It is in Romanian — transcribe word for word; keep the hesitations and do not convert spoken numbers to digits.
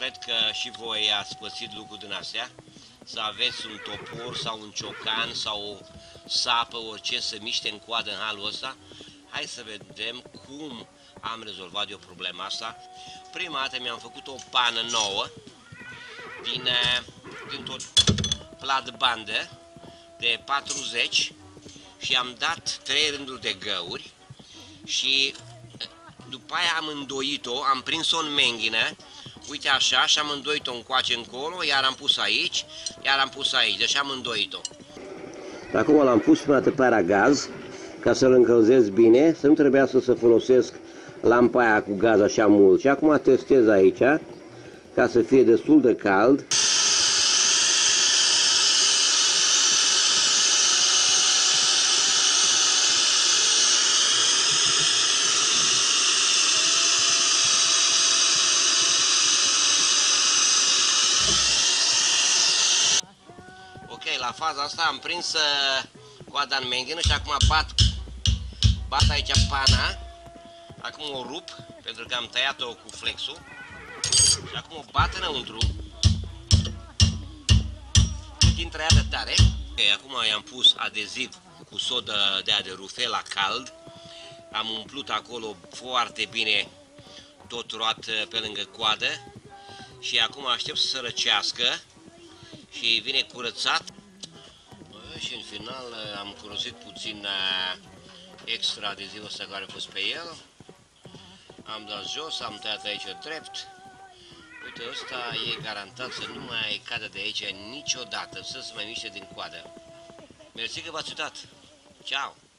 cred că și voi ați pățit lucruri din astea, să aveți un topor sau un ciocan sau o sapă, orice să miște în coadă în halul ăsta. Hai să vedem cum am rezolvat eu problema asta. Prima dată mi-am făcut o pană nouă din, dintr-o plat-bandă de patruzeci și am dat trei rânduri de găuri și după aia am îndoit-o, am prins-o în menghină, uite așa, și am îndoit-o încoace încolo, iar am pus aici, iar am pus aici, deci am îndoit-o. Acum l-am pus prima dată pe aia gaz, ca să-l încălzesc bine, să nu trebuiască să folosesc lampa aia cu gaz așa mult. Și acum testez aici, ca să fie destul de cald. Ok, la faza asta am prins coada în menghină și acum bat, bat aici pana. Acum o rup, pentru că am tăiat-o cu flexul. Și acum o bat înăuntru. Cât intră ea de tare. Ok, acum i-am pus adeziv cu sodă de aia de rufe la cald. Am umplut acolo foarte bine tot roat pe lângă coadă. Și acum aștept să se răcească. Și vine curățat. Și în final am curățit puțin extra adezivul ăsta care a fost pe el. Am dat jos, am tăiat aici drept. Uite, ăsta e garantat să nu mai cadă de aici niciodată, să se mai miște din coadă. Mersi că v-ați uitat. Ciao!